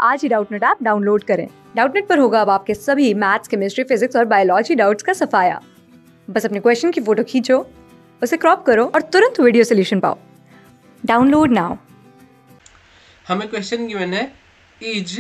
आज ही Doubtnut app download करें। डाउटनेट पर होगा अब आपके सभी मैथ्स, केमिस्ट्री, फिजिक्स और बायोलॉजी डाउट्स का सफाया। बस अपने क्वेश्चन की फोटो खींचो, उसे क्रॉप करो और तुरंत वीडियो सोल्यूशन पाओ। Download now. हमें क्वेश्चन गिवन है, इज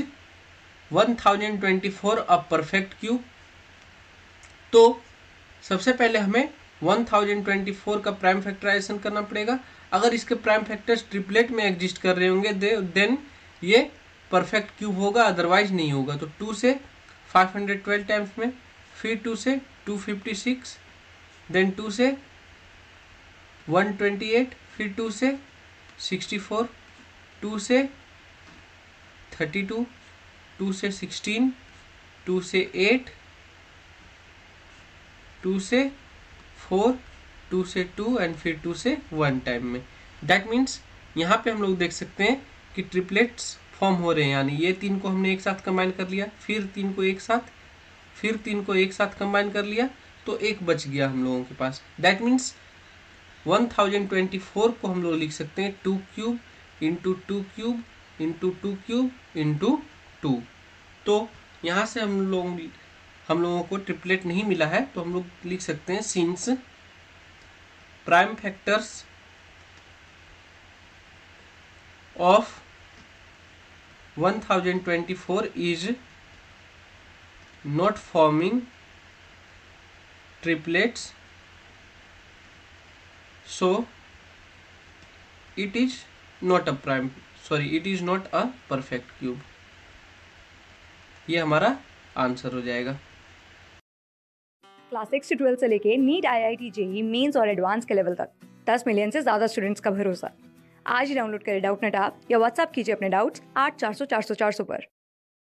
1024 अ परफेक्ट क्यूब। तो सबसे पहले हमें 1024 का प्राइम फैक्टराइजेशन करना पड़ेगा। अगर इसके प्राइम फैक्टर्स ट्रिपलेट में एग्जिस्ट कर रहे होंगे देन ये परफेक्ट क्यूब होगा, अदरवाइज नहीं होगा। तो 2 से 512 टाइम्स में, फिर 2 से 256, देन 2 से 128, फिर 2 से 64, 2 से 32, 2 से 16, 2 से 8, 2 से 4, 2 से 2 एंड फिर 2 से 1 टाइम में। दैट मीन्स यहाँ पे हम लोग देख सकते हैं कि ट्रिपलेट्स फॉर्म हो रहे हैं, यानी ये 3 को हमने एक साथ कंबाइन कर लिया, फिर 3 को एक साथ, फिर 3 को एक साथ कंबाइन कर लिया, तो एक बच गया हम लोगों के पास। दैट मीन्स 1024 को हम लोग लिख सकते हैं 2 cube into 2 cube into 2 cube into 2। तो यहाँ से हम लोगों को ट्रिपलेट नहीं मिला है, तो हम लोग लिख सकते हैं since prime factors of 1024 is not forming triplets, so it is not a perfect cube। ये हमारा आंसर हो जाएगा। क्लास 6 से 12 से लेके नीट, IIT, JEE मेंस और एडवांस के लेवल तक 10 मिलियन से ज्यादा स्टूडेंट्स का भरोसा। आज ही डाउनलोड करें डाउटनेट ऐप या व्हाट्सएप कीजिए अपने डाउट्स 8400 400 400 पर।